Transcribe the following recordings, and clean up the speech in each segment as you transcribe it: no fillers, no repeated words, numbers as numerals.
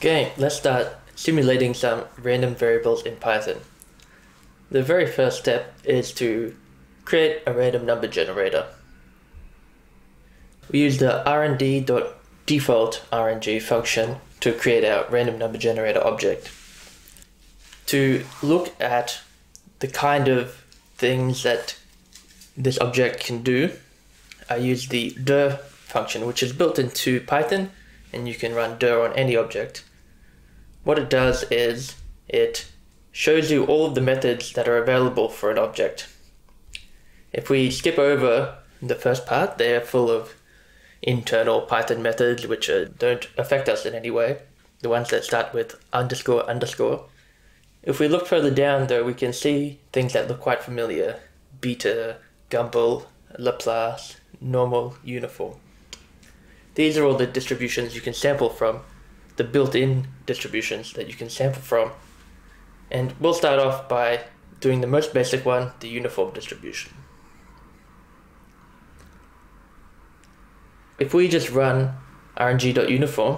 Okay, let's start simulating some random variables in Python. The very first step is to create a random number generator. We use the rnd.default rng function to create our random number generator object. To look at the kind of things that this object can do, I use the dir function, which is built into Python, and you can run dir on any object. What it does is it shows you all of the methods that are available for an object. If we skip over the first part, they're full of internal Python methods which don't affect us in any way, the ones that start with underscore underscore. If we look further down though, we can see things that look quite familiar: beta, gumball, Laplace, normal, uniform. These are all the distributions you can sample from, the built-in distributions that you can sample from. And we'll start off by doing the most basic one, the uniform distribution. If we just run rng.uniform,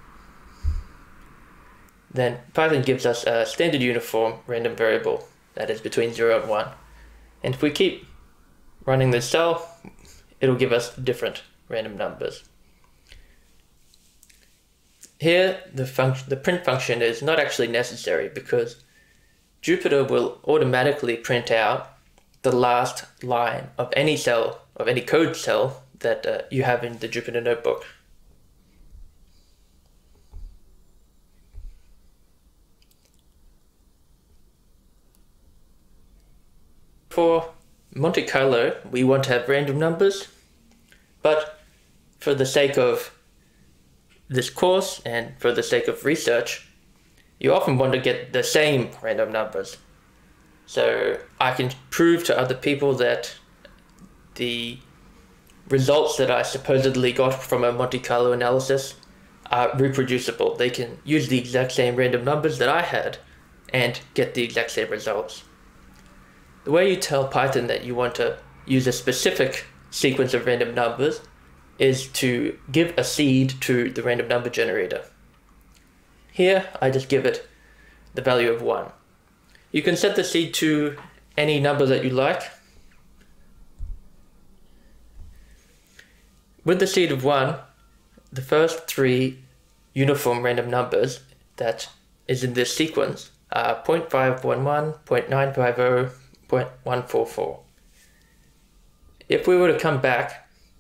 then Python gives us a standard uniform random variable that is between 0 and 1. And if we keep running this cell, it'll give us different random numbers. Here, the print function is not actually necessary because Jupyter will automatically print out the last line of any cell, of any code cell that you have in the Jupyter notebook. For Monte Carlo, we want to have random numbers, but for the sake of this course and for the sake of research, you often want to get the same random numbers. So I can prove to other people that the results that I supposedly got from a Monte Carlo analysis are reproducible. They can use the exact same random numbers that I had and get the exact same results. The way you tell Python that you want to use a specific sequence of random numbers is to give a seed to the random number generator. Here, I just give it the value of 1. You can set the seed to any number that you like. With the seed of 1, the first 3 uniform random numbers that is in this sequence are 0.511, 0.950, 0.144. If we were to come back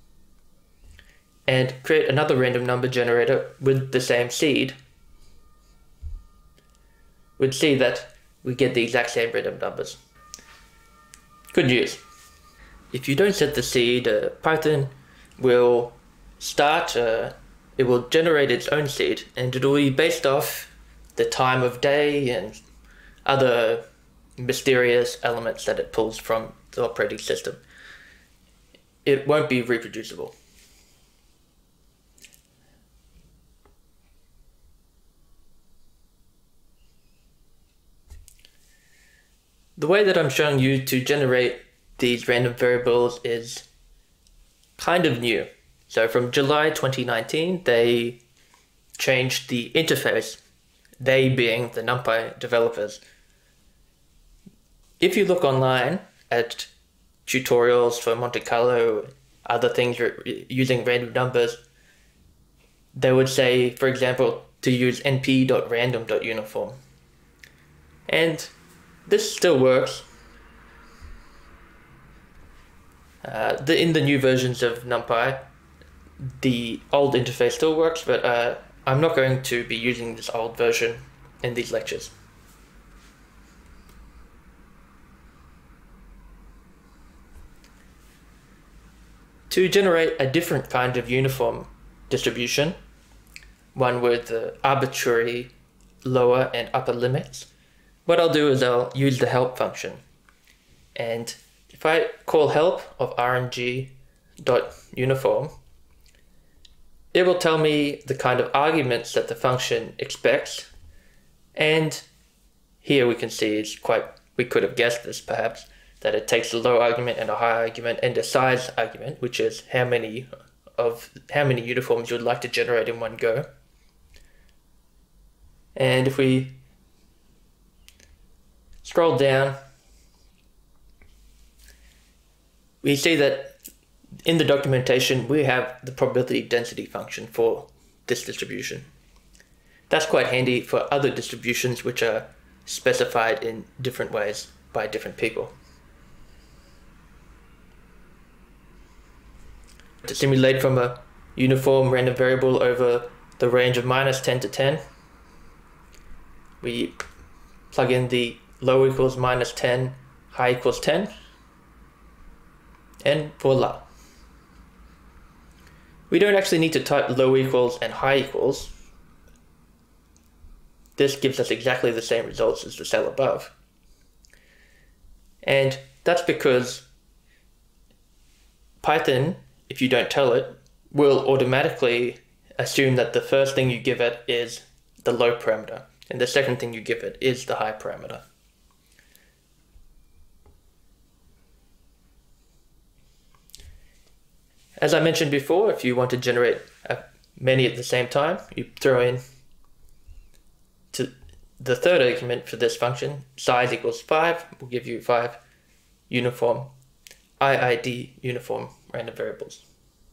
and create another random number generator with the same seed, we'd see that we get the exact same random numbers. Good news. If you don't set the seed, Python will it will generate its own seed, and it will be based off the time of day and other mysterious elements that it pulls from the operating system. It won't be reproducible. The way that I'm showing you to generate these random variables is kind of new. So from July 2019, they changed the interface, they being the NumPy developers. If you look online at tutorials for Monte Carlo, other things using random numbers, they would say, for example, to use np.random.uniform. And this still works. In the new versions of NumPy, the old interface still works, but I'm not going to be using this old version in these lectures. To generate a different kind of uniform distribution, one with arbitrary lower and upper limits, what I'll do is I'll use the help function. And if I call help of rng.uniform, it will tell me the kind of arguments that the function expects. And here we can see we could have guessed this perhaps, that it takes a low argument and a high argument and a size argument, which is how many uniforms you would like to generate in one go. And if we scroll down, we see that in the documentation we have the probability density function for this distribution. That's quite handy for other distributions which are specified in different ways by different people. To simulate from a uniform random variable over the range of -10 to 10, we plug in the low equals -10, high equals 10, and voila. We don't actually need to type low equals and high equals. This gives us exactly the same results as the cell above. And that's because Python, if you don't tell it, will automatically assume that the first thing you give it is the low parameter, and the second thing you give it is the high parameter. As I mentioned before, if you want to generate many at the same time, you throw in to the third argument for this function, size equals 5, will give you 5 uniform IID uniform random variables.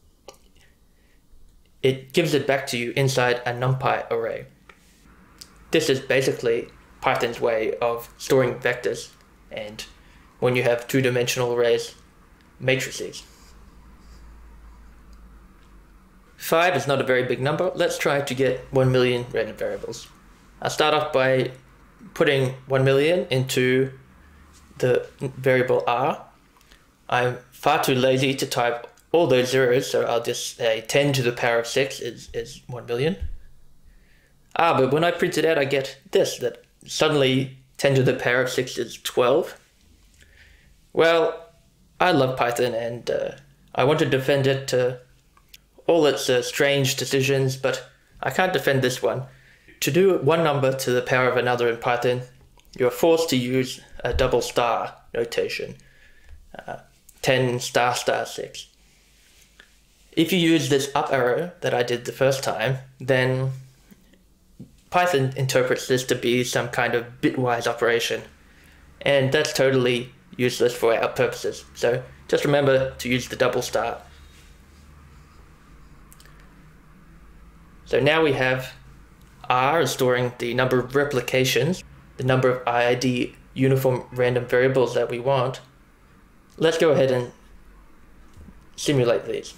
It gives it back to you inside a NumPy array. This is basically Python's way of storing vectors, and when you have two-dimensional arrays, matrices. 5 is not a very big number. Let's try to get 1 million random variables. I'll start off by putting 1 million into the variable r. I'm far too lazy to type all those zeros, so I'll just say 10 to the power of 6 is 1 million. But when I print it out, I get this, that suddenly 10 to the power of 6 is 12. Well, I love Python, and I want to defend it to all its strange decisions, but I can't defend this one. To do one number to the power of another in Python, you're forced to use a double star notation, 10 star star 6. If you use this up arrow that I did the first time, then Python interprets this to be some kind of bitwise operation, and that's totally useless for our purposes. So just remember to use the double star. So now we have R is storing the number of replications, the number of IID uniform random variables that we want. Let's go ahead and simulate these.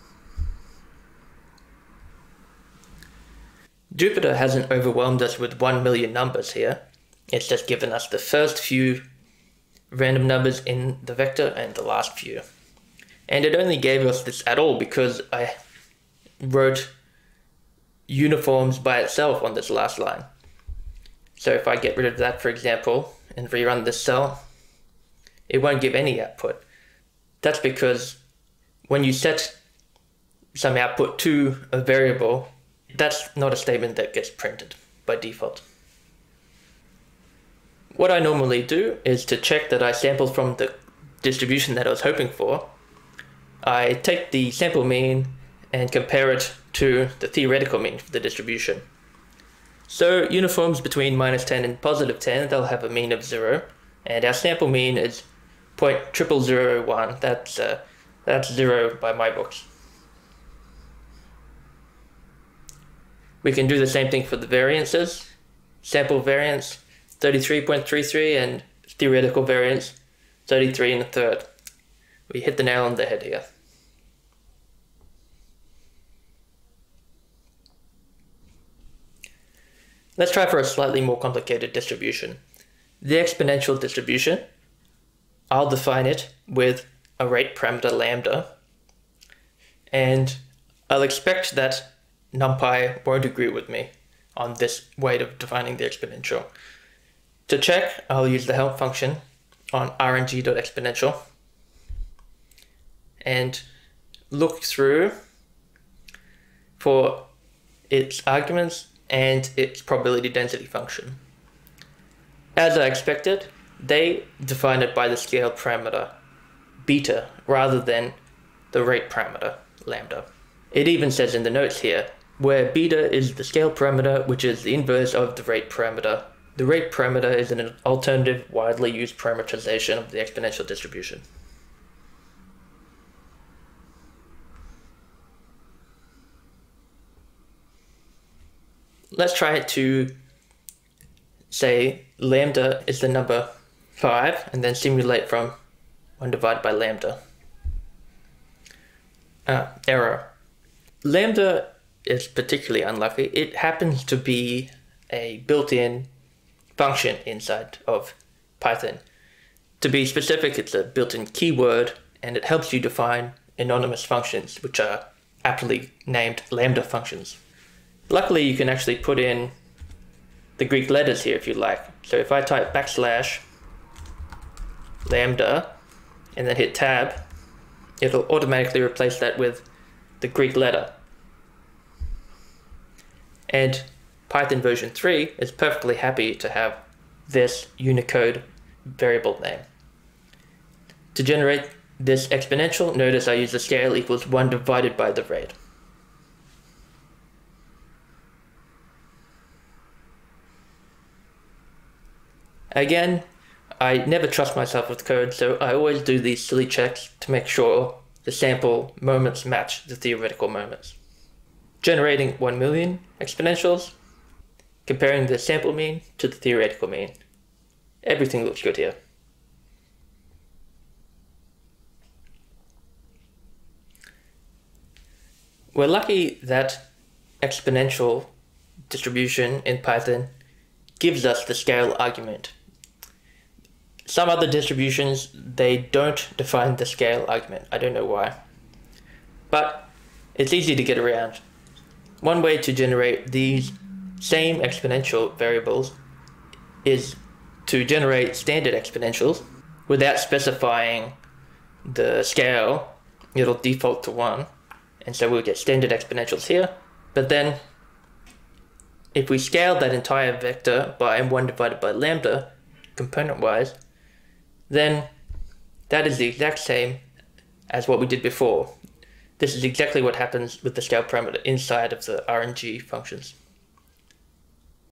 Jupyter hasn't overwhelmed us with 1 million numbers here. It's just given us the first few random numbers in the vector and the last few. And it only gave us this at all because I wrote uniforms by itself on this last line. So if I get rid of that, for example, and rerun this cell, it won't give any output. That's because when you set some output to a variable, that's not a statement that gets printed by default. What I normally do is to check that I sampled from the distribution that I was hoping for. I take the sample mean and compare it to the theoretical mean for the distribution. So uniforms between -10 and +10, they'll have a mean of 0, and our sample mean is 0.0001. That's 0 by my books. We can do the same thing for the variances. Sample variance 33.33 and theoretical variance 33 1/3. We hit the nail on the head here. Let's try for a slightly more complicated distribution. The exponential distribution, I'll define it with a rate parameter lambda, and I'll expect that NumPy won't agree with me on this way of defining the exponential. To check, I'll use the help function on rng.exponential and look through for its arguments and its probability density function. As I expected, they define it by the scale parameter beta rather than the rate parameter lambda. It even says in the notes here where beta is the scale parameter, which is the inverse of the rate parameter. The rate parameter is an alternative, widely used parameterization of the exponential distribution. Let's try to say lambda is the number 5 and then simulate from 1 divided by lambda. Error. Lambda is particularly unlucky. It happens to be a built-in function inside of Python. To be specific, it's a built-in keyword, and it helps you define anonymous functions, which are aptly named lambda functions. Luckily, you can actually put in the Greek letters here if you like. So if I type / lambda and then hit tab, it'll automatically replace that with the Greek letter. And Python version 3 is perfectly happy to have this Unicode variable name. To generate this exponential, notice I use the scale equals 1 divided by the rate. Again, I never trust myself with code, so I always do these silly checks to make sure the sample moments match the theoretical moments. Generating 1 million exponentials, comparing the sample mean to the theoretical mean. Everything looks good here. We're lucky that exponential distribution in Python gives us the scale argument. Some other distributions, they don't define the scale argument. I don't know why. But it's easy to get around. One way to generate these same exponential variables is to generate standard exponentials without specifying the scale. It'll default to 1. And so we'll get standard exponentials here. But then if we scale that entire vector by 1 divided by lambda, component-wise, then that is the exact same as what we did before. This is exactly what happens with the scale parameter inside of the RNG functions.